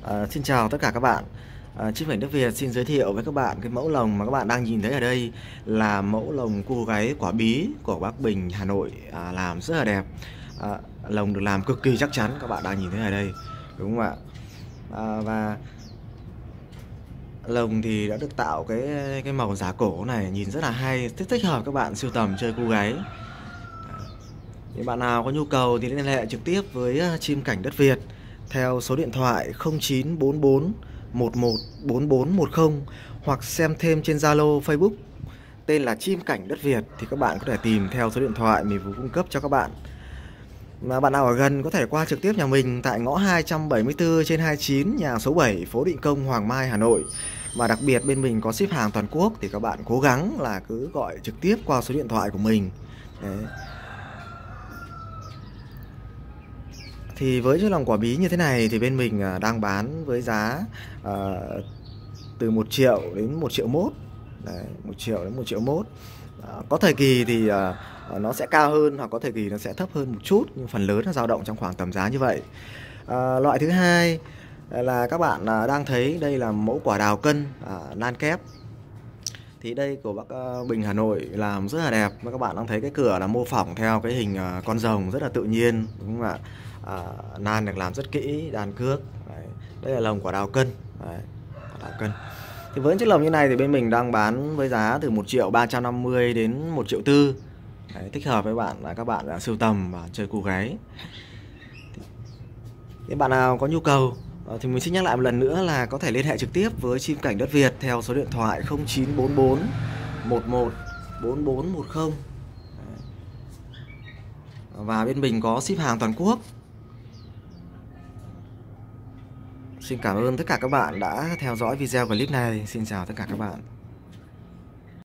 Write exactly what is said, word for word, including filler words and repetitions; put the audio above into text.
À, xin chào tất cả các bạn. À, Chim Cảnh Đất Việt xin giới thiệu với các bạn cái mẫu lồng mà các bạn đang nhìn thấy ở đây là mẫu lồng cua gáy quả bí của bác Bình, Hà Nội, à, làm rất là đẹp. À, lồng được làm cực kỳ chắc chắn, các bạn đang nhìn thấy ở đây, đúng không ạ? À, và lồng thì đã được tạo cái cái màu giả cổ này nhìn rất là hay, thích thích hợp các bạn sưu tầm chơi cua gáy. Thì bạn nào có nhu cầu thì liên hệ trực tiếp với Chim Cảnh Đất Việt theo số điện thoại không chín bốn bốn một một bốn bốn một không hoặc xem thêm trên Zalo, Facebook tên là Chim Cảnh Đất Việt thì các bạn có thể tìm theo số điện thoại mình vừa cung cấp cho các bạn. Mà bạn nào ở gần có thể qua trực tiếp nhà mình tại ngõ hai trăm bảy mươi tư trên hai mươi chín, nhà số bảy, phố Định Công, Hoàng Mai, Hà Nội. Và đặc biệt bên mình có ship hàng toàn quốc thì các bạn cố gắng là cứ gọi trực tiếp qua số điện thoại của mình. Đấy. Thì với chiếc lồng quả bí như thế này thì bên mình đang bán với giá uh, từ một triệu đến một triệu mốt. Đấy, một triệu đến một triệu mốt. Uh, có thời kỳ thì uh, nó sẽ cao hơn hoặc có thời kỳ nó sẽ thấp hơn một chút, nhưng phần lớn nó dao động trong khoảng tầm giá như vậy. Uh, loại thứ hai là các bạn uh, đang thấy đây là mẫu quả đào cân uh, nan kép. Thì đây của bác uh, Bình, Hà Nội làm rất là đẹp. Và các bạn đang thấy cái cửa là mô phỏng theo cái hình uh, con rồng rất là tự nhiên, đúng không ạ? À, nan được làm rất kỹ, đàn cước. Đấy. Đây là lồng quả đào cân. Đấy. Quả đào cân. Thì với chiếc lồng như này thì bên mình đang bán với giá từ một triệu ba trăm năm mươi đến một triệu tư. Đấy, thích hợp với bạn là các bạn đã sưu tầm và chơi cua gáy. Thì bạn nào có nhu cầu thì mình xin nhắc lại một lần nữa là có thể liên hệ trực tiếp với Chim Cảnh Đất Việt theo số điện thoại không chín bốn bốn một một bốn bốn một không. Và bên mình có ship hàng toàn quốc. Xin cảm ơn tất cả các bạn đã theo dõi video clip này. Xin chào tất cả các bạn.